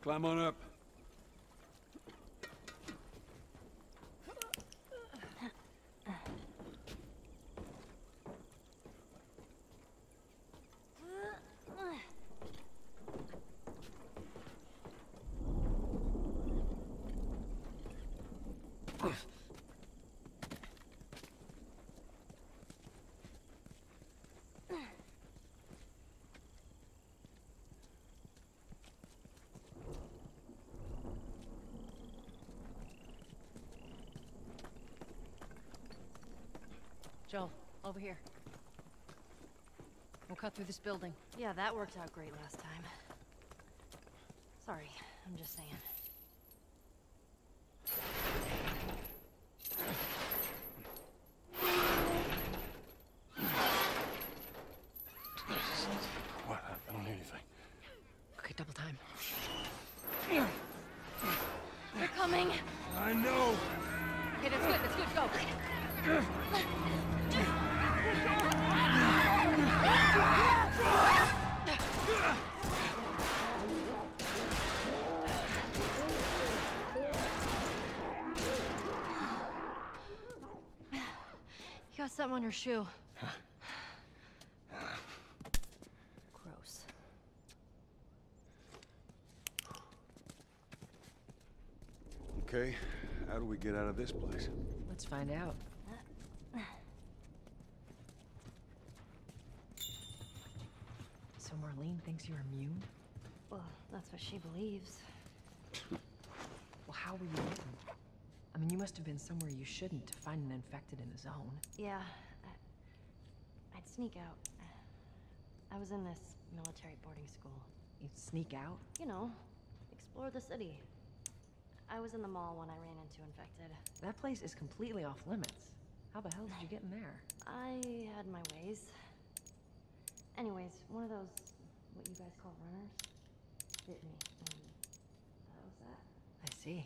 Climb on up. Joel, over here. We'll cut through this building. Yeah, that worked out great last time. Sorry, I'm just saying. What? I don't hear anything. Okay, double time. They're coming! I know! Okay, that's good, go! You got something on your shoe. Gross. Okay, how do we get out of this place? Let's find out. So Marlene thinks you're immune? Well, that's what she believes. Well, how were you bitten? I mean, you must have been somewhere you shouldn't to find an infected in a zone. Yeah, I'd sneak out. I was in this military boarding school. You'd sneak out? You know, explore the city. I was in the mall when I ran into infected. That place is completely off limits. How the hell did you get in there? I had my ways. Anyways, one of those, what you guys call runners, bit me, and that was that. I see.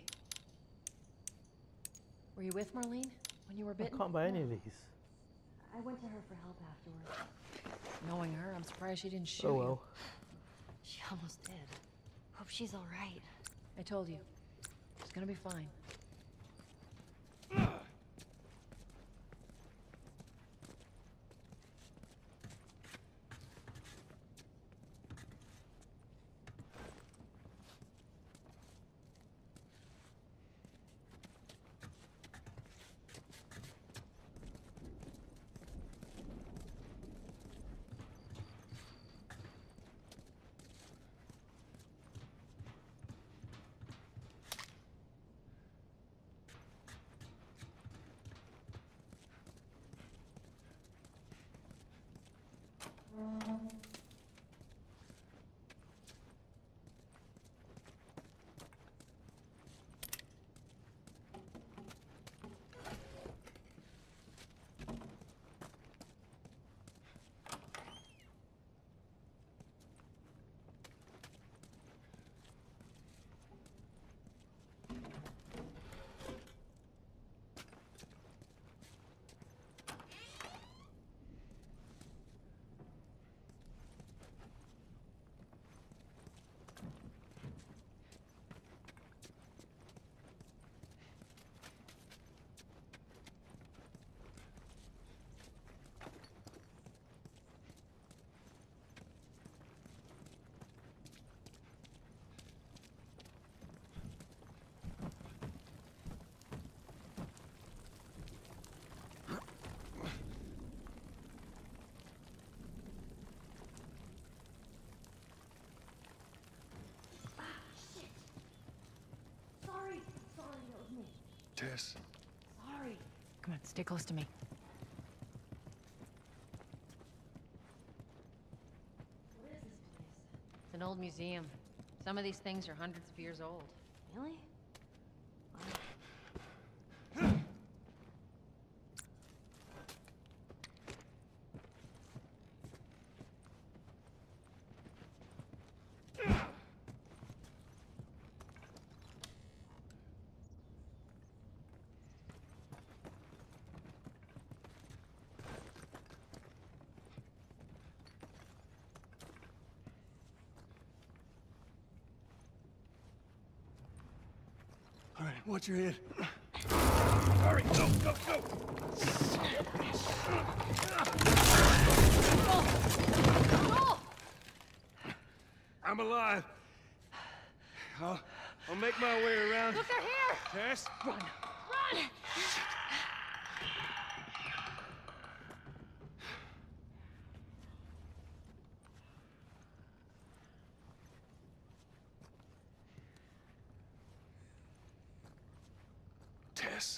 Were you with Marlene when you were bitten? I can't buy any of these. I went to her for help afterwards. Knowing her, I'm surprised she didn't shoot Oh you. well. She almost did. Hope she's all right. I told you. She's gonna be fine. Tess. Sorry. Come on, stay close to me. What is this place? It's an old museum. Some of these things are hundreds of years old. Really? Watch your head. Hurry, go, go, go! I'm alive. I'll make my way around. Look, they're here! Tess? Run! Tess.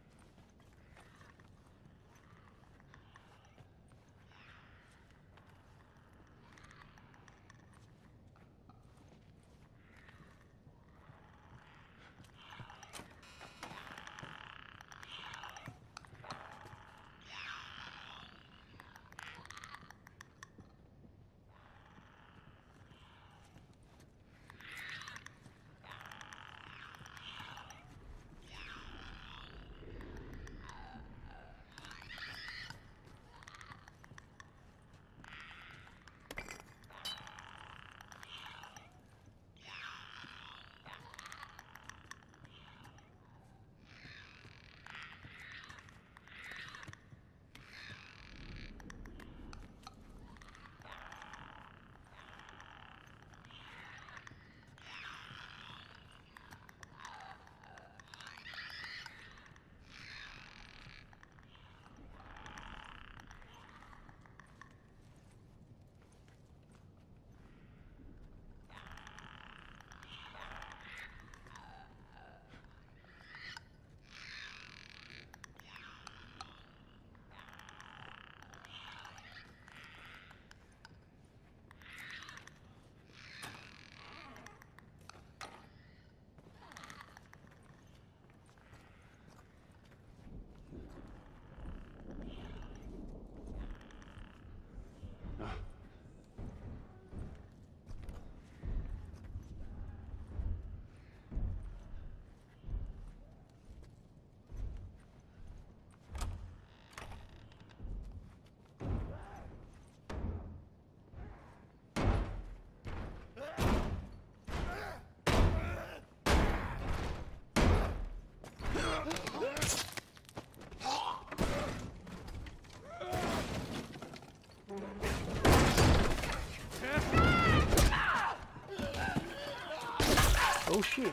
Oh shit.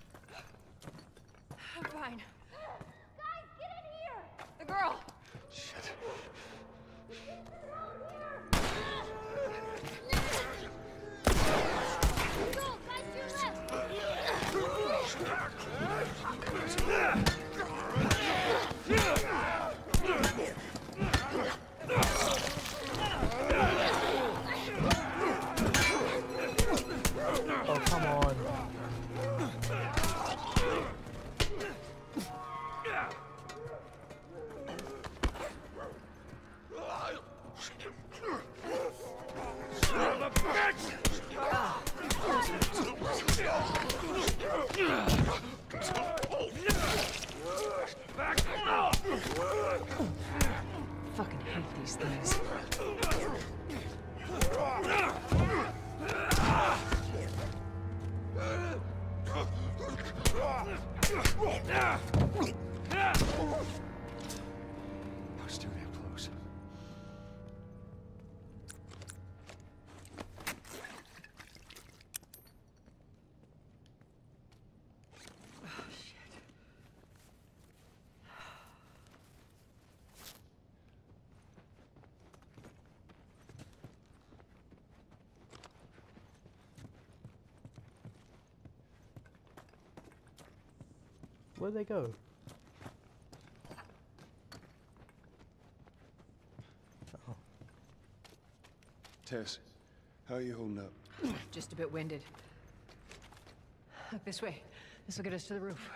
I'm fine. Guys, get in here! The girl! Shit. Go, guys, to your left! Oh, come on. Fucking hate these things. I was too damn close. Where'd they go? Tess, how are you holding up? Just a bit winded. Look this way. This will get us to the roof.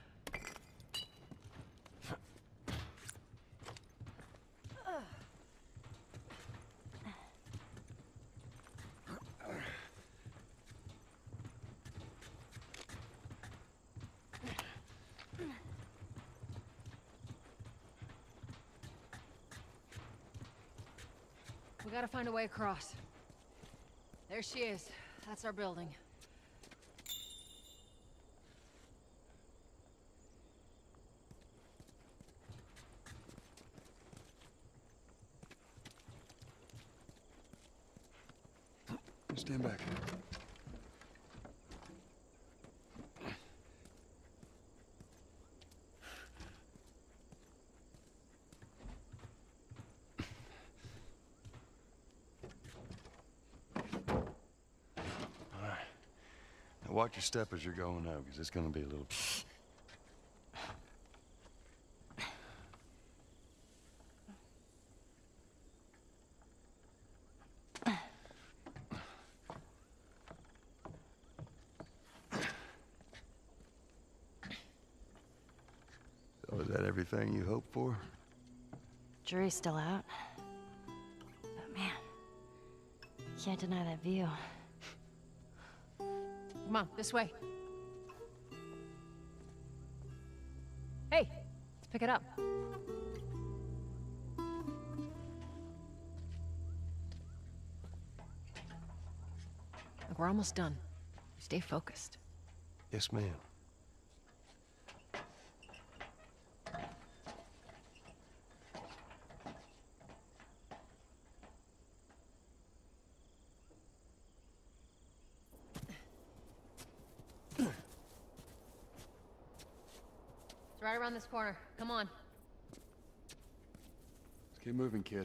We gotta find a way across. There she is. That's our building. Stand back. Now watch your step as you're going out, because it's gonna be a little... So is that everything you hoped for? Jury's still out. But man, can't deny that view. Come on, this way. Hey, let's pick it up. Look, we're almost done. Stay focused. Yes, ma'am. It's right around this corner. Come on. Let's keep moving, kid.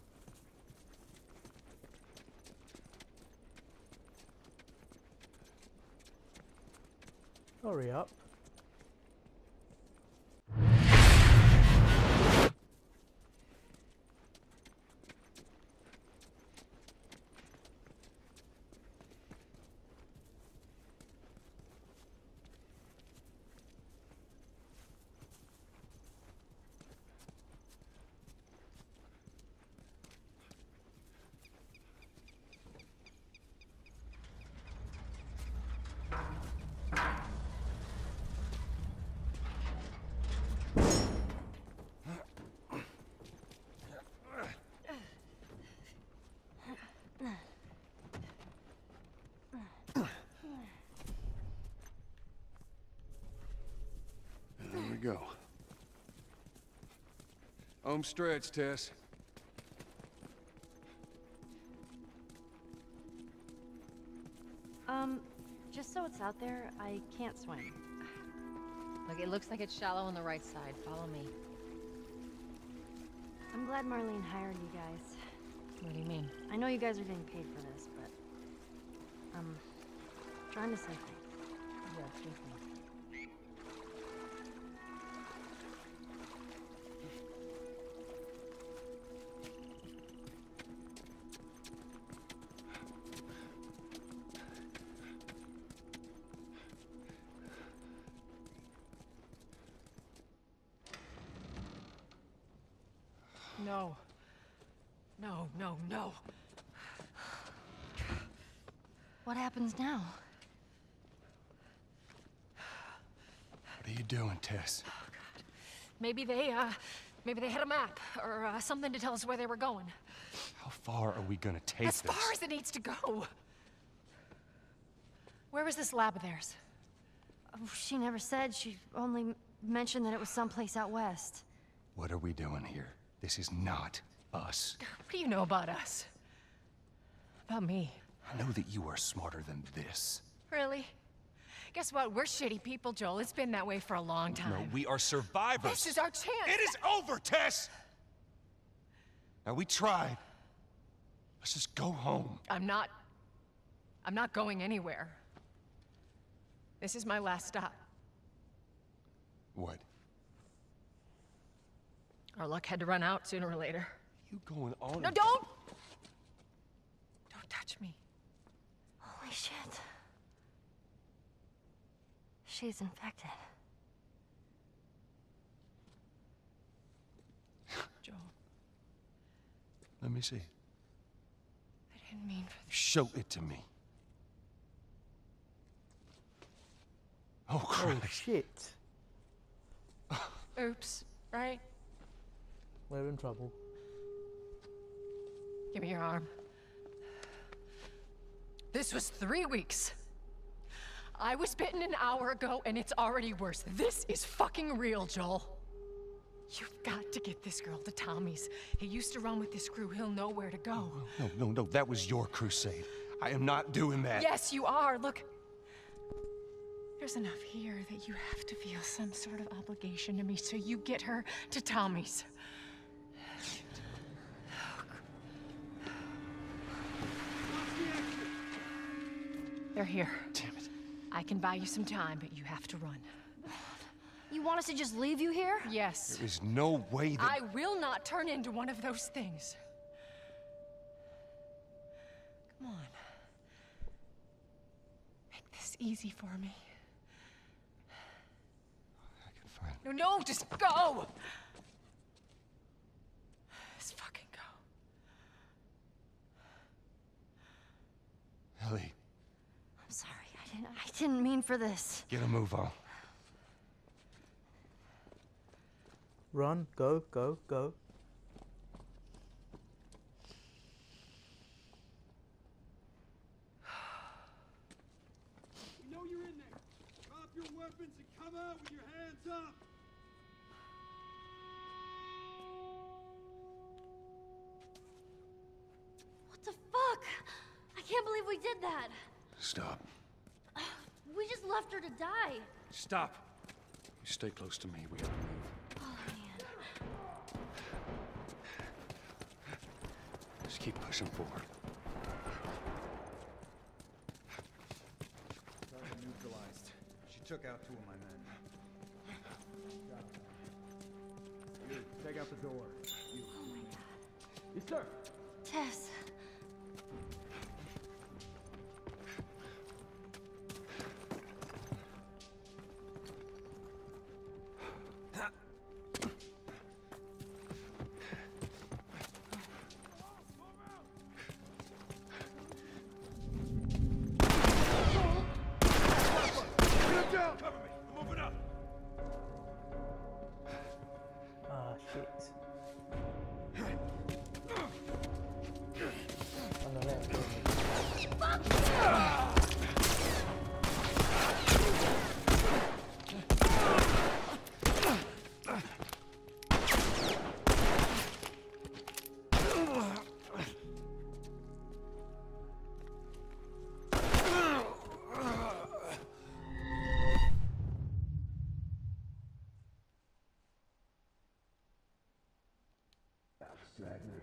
Hurry up. There we go. Home stretch, Tess. Just so it's out there, I can't swim. Look, it looks like it's shallow on the right side. Follow me. I'm glad Marlene hired you guys. What do you mean? I know you guys are getting paid for this, but I'm trying to say thanks. Yeah, thank you. No. No, no, no. What happens now? What are you doing, Tess? Maybe they had a map or something to tell us where they were going. How far are we gonna take As this? far as it needs to go. Where was this lab of theirs? Oh, she never said. She only mentioned that it was someplace out west. What are we doing here? This is not us. What do you know about us? About me? I know that you are smarter than this. Really? Guess what? We're shitty people, Joel. It's been that way for a long time. No, we are survivors. This is our chance. It is over, Tess! Now, we tried. Let's just go home. I'm not going anywhere. This is my last stop. What? Our luck had to run out sooner or later. You going on? No, don't! Don't touch me. Holy shit. She's infected. Joel, Let me see. I didn't mean for this. Show it to me. Oh, Oh Christ. shit. Oops, right? We're in trouble. Give me your arm. This was 3 weeks. I was bitten an hour ago, and it's already worse. This is fucking real, Joel. You've got to get this girl to Tommy's. He used to run with this crew. He'll know where to go. No. That was your crusade. I am not doing that. Yes, you are. Look. There's enough here that you have to feel some sort of obligation to me, so you get her to Tommy's. They're here. Damn it. I can buy you some time, but you have to run. You want us to just leave you here? Yes. There is no way that... I will not turn into one of those things. Come on. Make this easy for me. I can find... No, just go! Just fucking go. Ellie, I'm sorry, I didn't mean for this. get a move on. Run, go, go, go. We know you're in there. Drop your weapons and come out with your hands up. What the fuck? I can't believe we did that. Stop. We just left her to die. Stop. You stay close to me. We gotta move. Oh, man. Just keep pushing forward. Target neutralized. She took out 2 of my men. You, take out the door. You. Oh, my God. Yes, sir. Tess. Cover me. I'm moving up. Ah, shit. On the left. Dragner.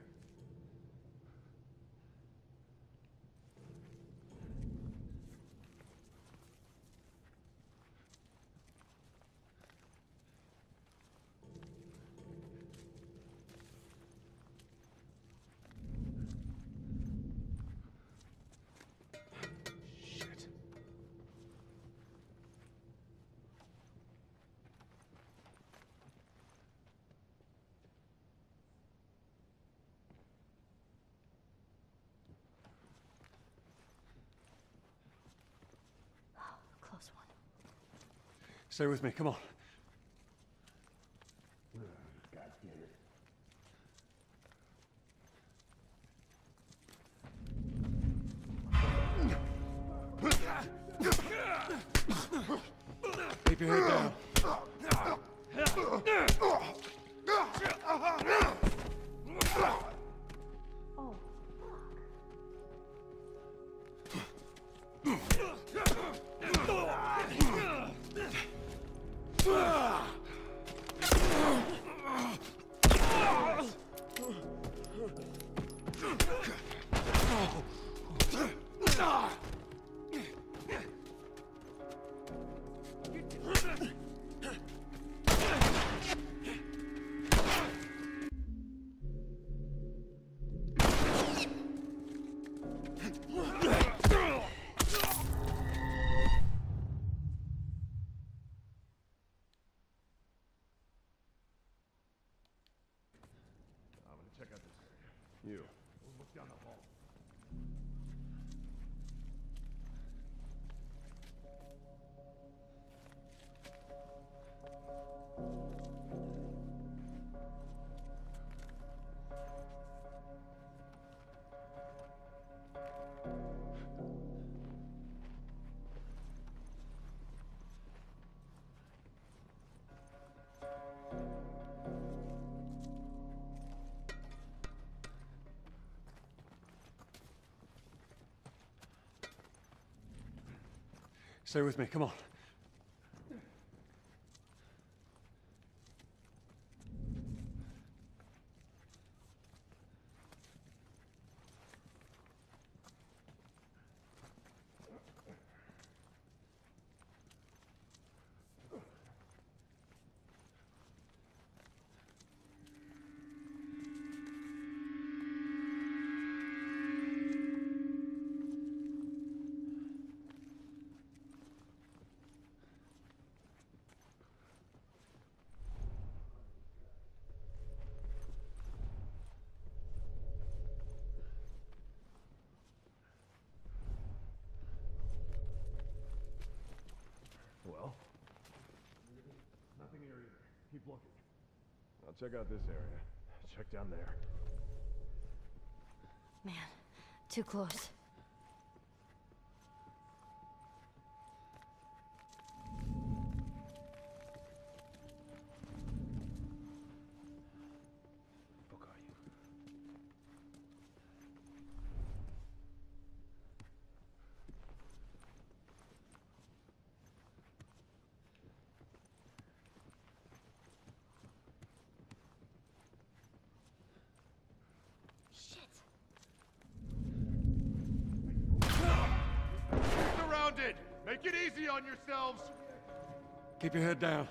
Shit. Close one. Stay with me. Come on. God damn it. Keep your head down. Oh, I'm gonna check out this area. You. We'll look down the hall. Stay with me, come on. Well? Nothing here either. Keep looking. I'll check out this area. Check down there. Man, too close. Fuck are you? Shit! Surrounded! Make it easy on yourselves! Keep your head down.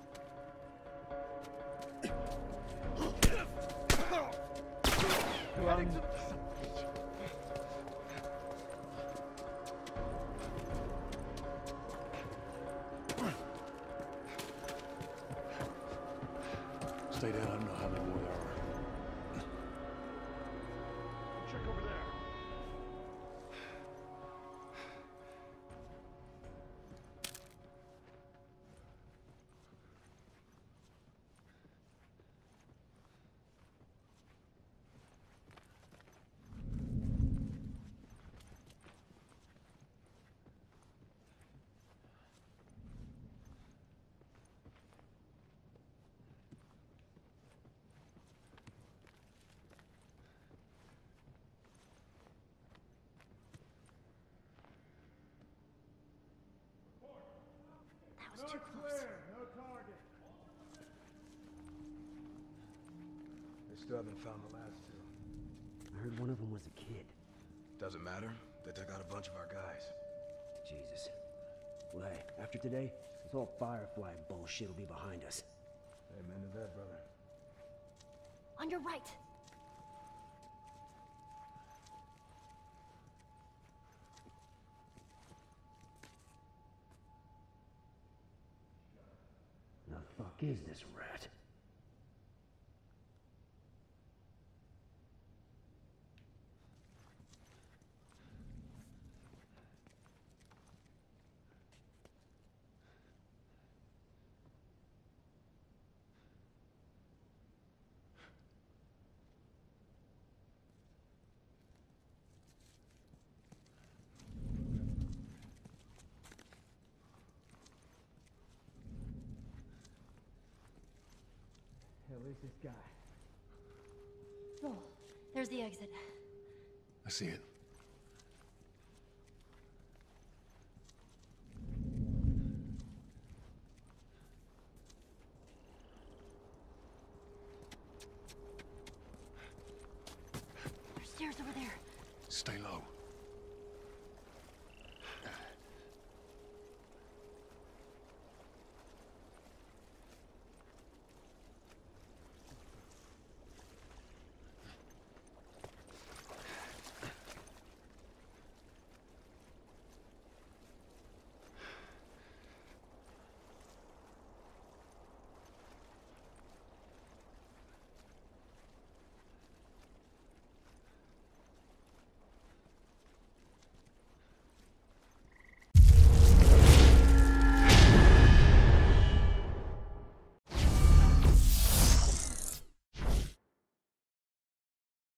Stay down, I don't know how many more there are. Check over there. That was too close. No target. They still haven't found the last two. I heard one of them was a kid. Doesn't matter. They took out a bunch of our guys. Jesus. Well, hey, after today, this whole Firefly bullshit will be behind us. Amen to that, brother. On your right. The fuck is this rat? Hell is this guy? Oh, there's the exit. I see it. There's stairs over there. Stay low.